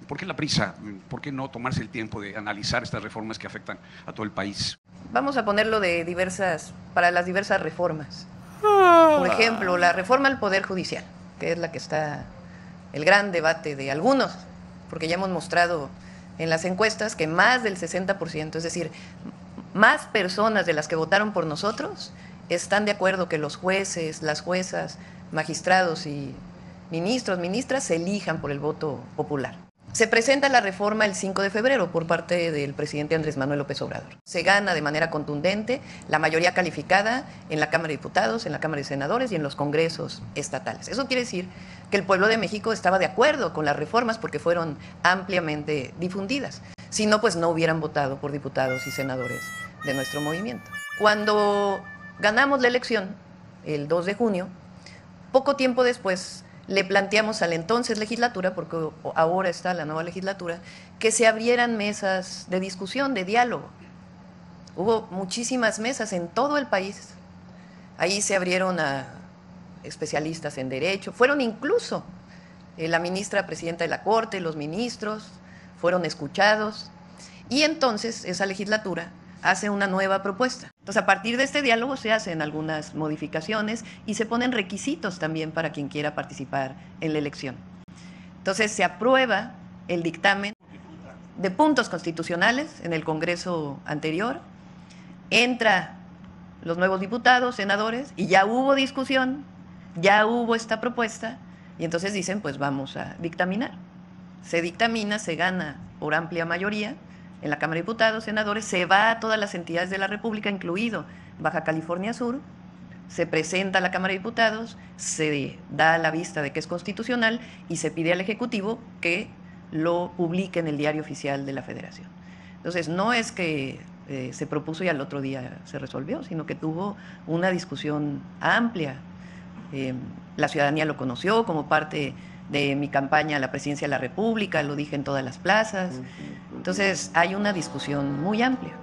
¿Por qué la prisa? ¿Por qué no tomarse el tiempo de analizar estas reformas que afectan a todo el país? Vamos a ponerlo para las diversas reformas. Por ejemplo, la reforma al Poder Judicial, que es la que está el gran debate de algunos, porque ya hemos mostrado en las encuestas que más del 60%, es decir, más personas de las que votaron por nosotros, están de acuerdo que los jueces, las juezas, magistrados y ministros, ministras se elijan por el voto popular. Se presenta la reforma el 5 de febrero por parte del presidente Andrés Manuel López Obrador. Se gana de manera contundente la mayoría calificada en la Cámara de Diputados, en la Cámara de Senadores y en los congresos estatales. Eso quiere decir que el pueblo de México estaba de acuerdo con las reformas porque fueron ampliamente difundidas. Si no, pues no hubieran votado por diputados y senadores de nuestro movimiento. Cuando ganamos la elección, el 2 de junio, poco tiempo después le planteamos a la entonces legislatura, porque ahora está la nueva legislatura, que se abrieran mesas de discusión, de diálogo. Hubo muchísimas mesas en todo el país. Ahí se abrieron a especialistas en derecho, fueron incluso la ministra presidenta de la Corte, los ministros, fueron escuchados. Y entonces esa legislatura hace una nueva propuesta. Entonces, a partir de este diálogo se hacen algunas modificaciones y se ponen requisitos también para quien quiera participar en la elección. Entonces, se aprueba el dictamen de puntos constitucionales en el Congreso anterior, entra los nuevos diputados, senadores, y ya hubo discusión, ya hubo esta propuesta, y entonces dicen, pues vamos a dictaminar. Se dictamina, se gana por amplia mayoría, en la Cámara de Diputados, senadores, se va a todas las entidades de la República, incluido Baja California Sur, se presenta a la Cámara de Diputados, se da la vista de que es constitucional y se pide al Ejecutivo que lo publique en el Diario Oficial de la Federación. Entonces, no es que se propuso y al otro día se resolvió, sino que tuvo una discusión amplia. La ciudadanía lo conoció como parte de mi campaña a la presidencia de la República, lo dije en todas las plazas. Entonces, hay una discusión muy amplia.